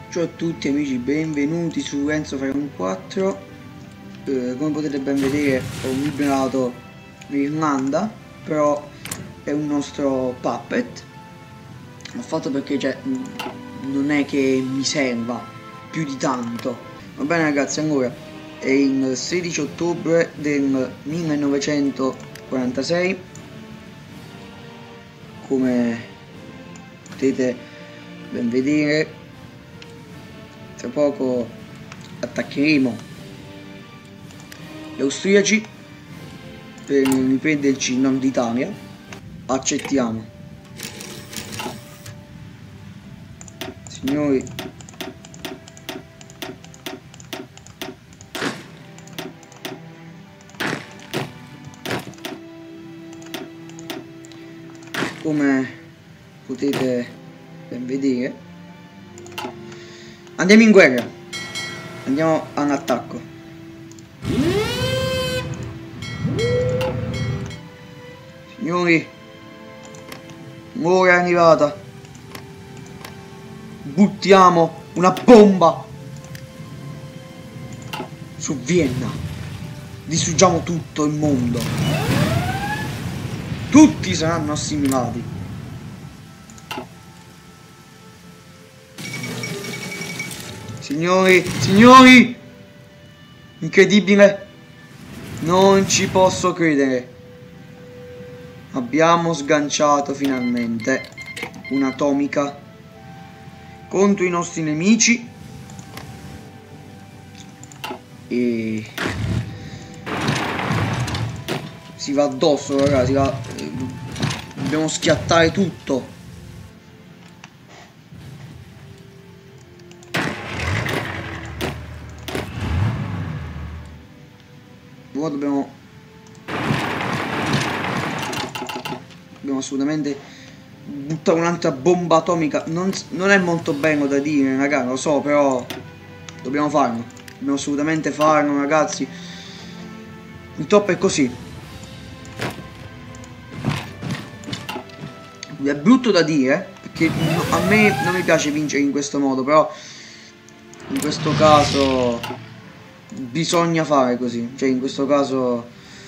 Ciao a tutti amici, benvenuti su Enzo Fire 4. Come potete ben vedere ho liberato l'Irlanda, però è un nostro puppet. L'ho fatto perché non è che mi serva più di tanto. Va bene ragazzi, allora è il 16 ottobre del 1946. Come potete ben vedere, tra poco attaccheremo gli austriaci per riprenderci il nord Italia. Accettiamo, signori. Come potete ben vedere, andiamo in guerra, andiamo all'attacco. Signori, ora è arrivata. Buttiamo una bomba su Vienna. Distruggiamo tutto il mondo. Tutti saranno assimilati. Signori, incredibile, non ci posso credere. Abbiamo sganciato finalmente un'atomica contro i nostri nemici e si va addosso, ragazzi. Dobbiamo schiattare tutto. Ora dobbiamo assolutamente buttare un'altra bomba atomica. Non è molto bello da dire, ragazzi, lo so, però dobbiamo farlo. Dobbiamo assolutamente farlo, ragazzi. Purtroppo è così. È brutto da dire, perché a me non mi piace vincere in questo modo, però in questo caso bisogna fare così. Cioè, in questo caso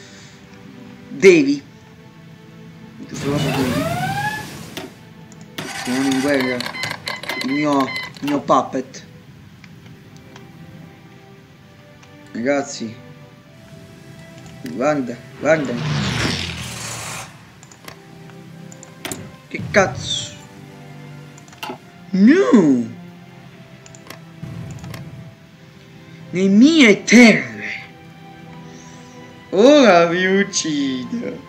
devi. In questo caso devi. Siamo in guerra. Il mio puppet. Ragazzi, guarda. Che cazzo? No! Le mie terre! Ora vi uccido!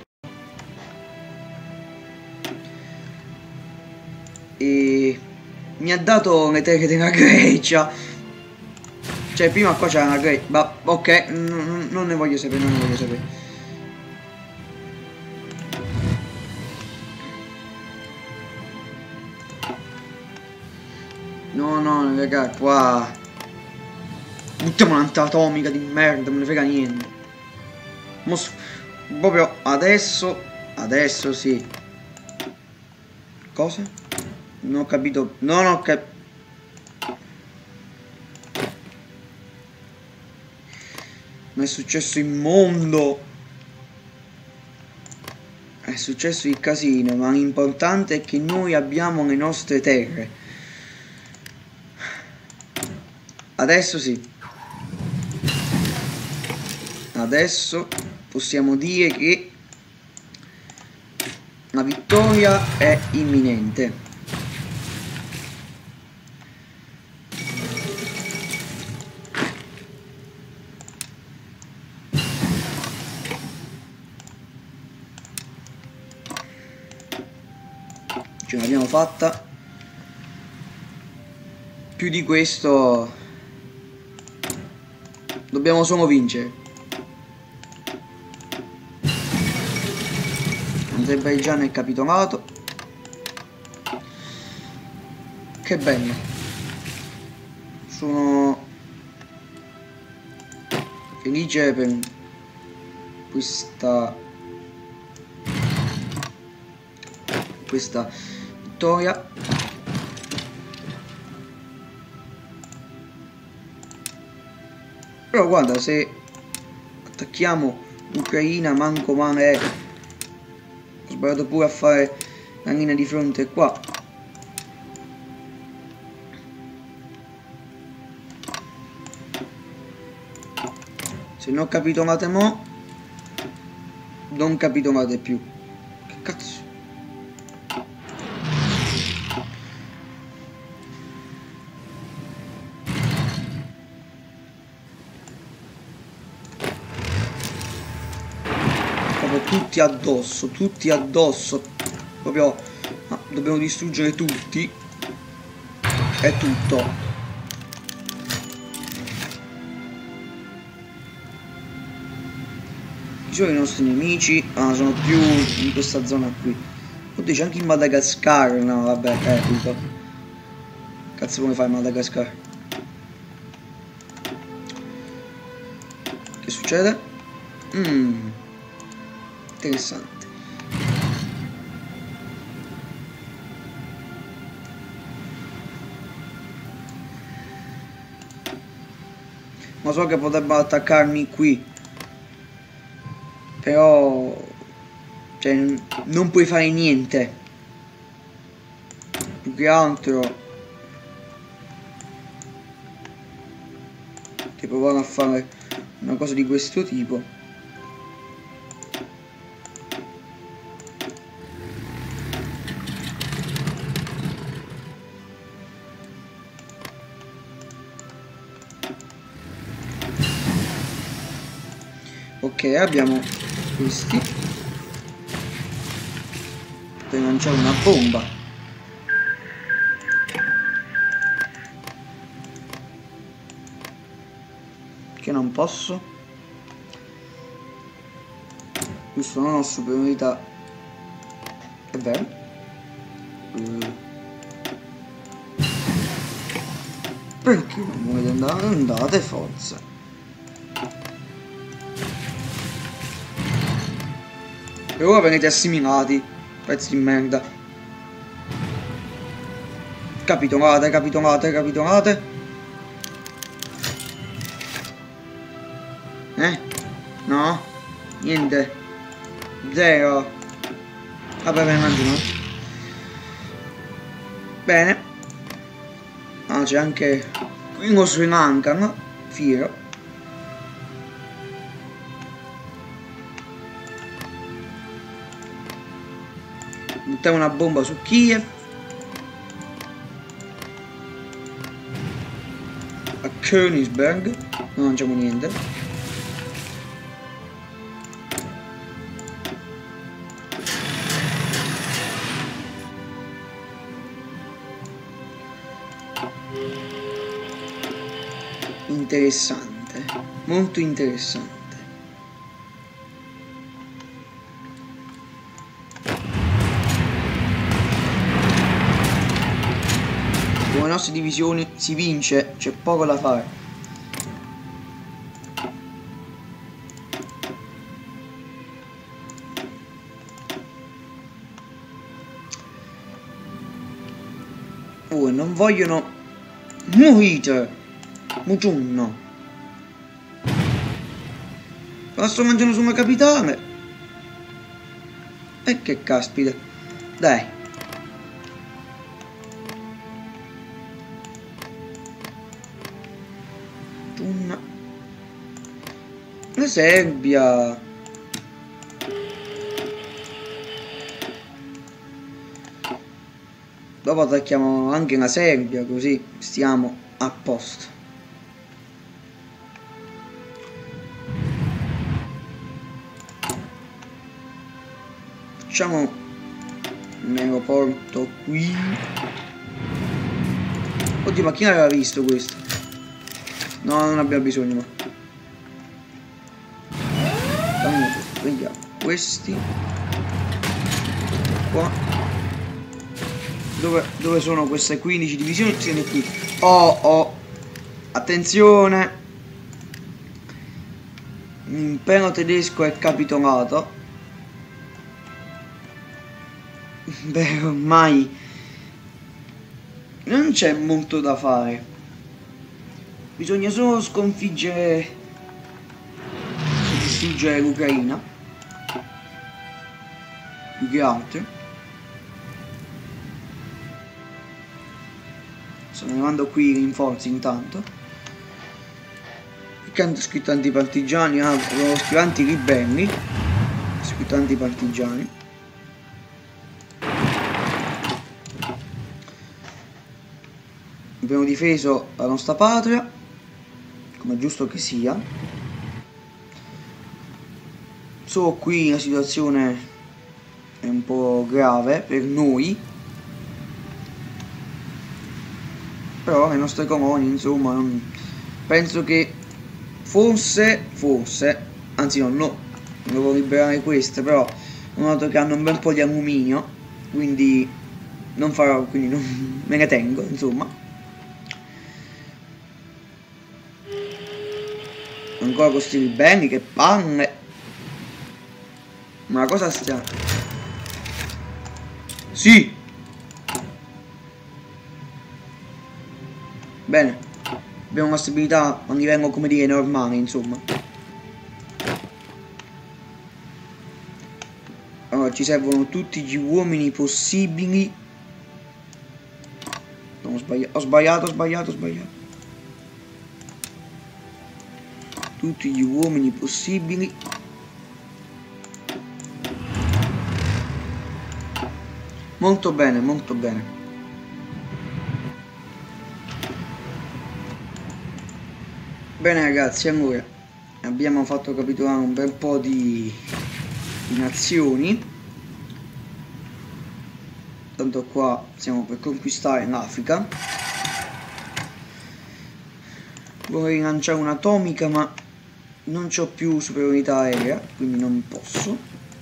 E mi ha dato le terre della Grecia. Cioè, prima qua c'era la Grecia. Ma ok, non ne voglio sapere, No, raga, qua buttiamo un'altra atomica di merda, non ne frega niente. Proprio adesso sì. Cosa? Non ho capito. Non ho capito. Ma è successo il mondo. È successo il casino, ma l'importante è che noi abbiamo le nostre terre. Adesso sì. Adesso possiamo dire che la vittoria è imminente. Ce l'abbiamo fatta. Più di questo dobbiamo solo vincere. Azerbaigian è capitolato. Che bello. Sono felice per questa vittoria. Però guarda, se attacchiamo l'Ucraina, manco male, ho sbagliato pure a fare la linea di fronte qua. Se non capitolate mo, non capitolate più. Che cazzo? Proprio tutti addosso. Proprio dobbiamo distruggere tutti. È tutto. Sono i nostri nemici, sono più in questa zona qui. Oddio, c'è anche in Madagascar. No, vabbè, tutto. Cazzo, come fai Madagascar? Che succede? Interessante. Ma so che potrebbero attaccarmi qui. Però, cioè, non puoi fare niente. Più che altro ti provano a fare una cosa di questo tipo. Ok, abbiamo questi per lanciare una bomba. Che non posso. Questo non ho superiorità. È vero? Perché non volete andare? Andate, forza. E ora venite assimilati, pezzi di merda. Capitolate, capitolate, capitolate. No? Niente. Zero. Vabbè, me ne mangio uno. Bene. Ah, c'è anche uno Sri Lanka, no? Fiero. Buttiamo una bomba su Kiev. A Königsberg. Non lanciamo niente. Interessante. Molto interessante. Con le nostre divisioni si vince, c'è poco da fare. Oh, non vogliono morire. Mugiunno. La sto mangiando su una capitale. E che caspita. Dai. La Serbia. Dopo attacchiamo anche la Serbia, così stiamo a posto. Facciamo un aeroporto qui. Oddio, ma chi aveva visto questo? No, non abbiamo bisogno, ma vediamo questi qua. Dove sono queste 15 divisioni? Tieni qui. Oh, attenzione, l'impero tedesco è capitolato. Beh, ormai non c'è molto da fare, bisogna solo sconfiggere distruggere l'Ucraina, più che altro. Sto arrivando qui i rinforzi intanto. Perché hanno scritto antipartigiani? Ah, avevo scritto anti-ribelli. Ho scritto antipartigiani. Abbiamo difeso la nostra patria, come è giusto che sia. Solo qui la situazione è un po' grave per noi. Però le nostre colonie, insomma, penso che forse, anzi no, devo liberare queste, però ho notato che hanno un bel po' di alluminio, quindi non farò, quindi non me ne tengo, insomma. Ancora questi ribelli, che palle! Ma la cosa strana. Sì! Bene, abbiamo una stabilità a livello, come dire, normale, insomma. Allora, ci servono tutti gli uomini possibili. No, ho sbagliato. Tutti gli uomini possibili. Molto bene, molto bene. Bene ragazzi, allora abbiamo fatto capitolare un bel po' di nazioni. Tanto qua stiamo per conquistare l'Africa. Vorrei lanciare un'atomica, ma non c'ho più superiorità aerea, quindi non posso.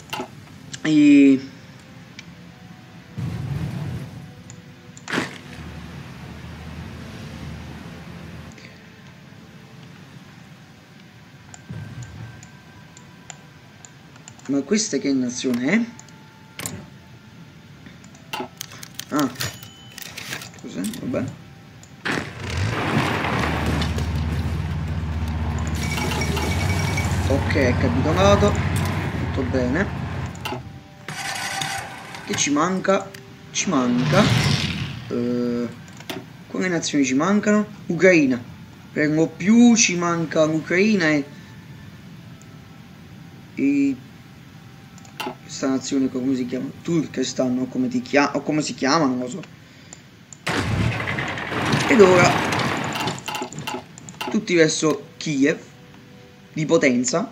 Ma questa che nazione è? Ah, cos'è? Vabbè. Ok, è capitolato. Tutto bene. Che ci manca? Ci manca quali nazioni ci mancano? Ucraina. Per lo più ci manca l'Ucraina e questa nazione, come si chiama? Turkestan, o come si chiama, non lo so. Ed ora tutti verso Kiev di potenza.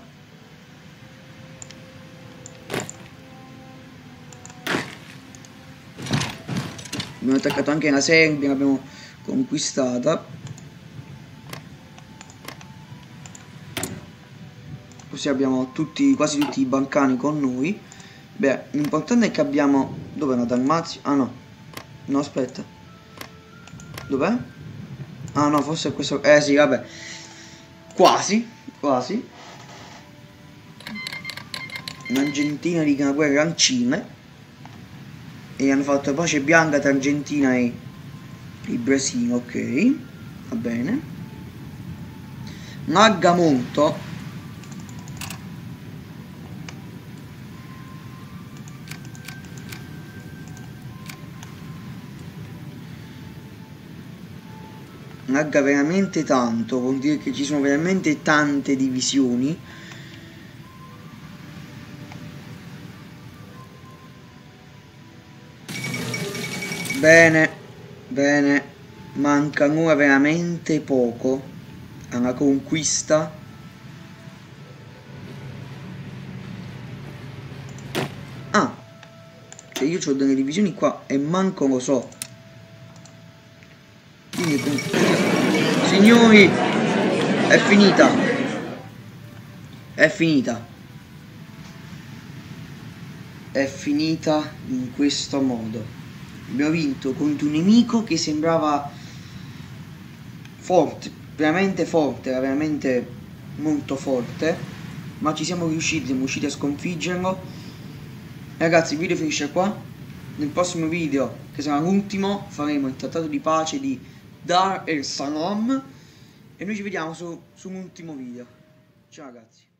Abbiamo attaccato anche la Serbia, l'abbiamo conquistata. Così abbiamo quasi tutti i Balcani con noi. Beh, l'importante è che abbiamo... Dov'è la Dalmazia? Ah no. No, aspetta. Dov'è? Ah no, forse è questo... sì, vabbè. Quasi. Un'Argentina di una guerra al Cile. E hanno fatto pace bianca tra Argentina e il Brasile, ok. Va bene. Magamonto. Lagga veramente tanto, vuol dire che ci sono veramente tante divisioni. Bene, manca ancora veramente poco alla conquista. Ah, cioè io ho delle divisioni qua e manco lo so. Quindi, signori, è finita. È finita in questo modo. Abbiamo vinto contro un nemico che sembrava forte, era veramente molto forte, ma siamo riusciti a sconfiggerlo. Ragazzi, il video finisce qua. Nel prossimo video, che sarà l'ultimo, faremo il trattato di pace di Dar es Salaam e noi ci vediamo su un ultimo video. Ciao ragazzi.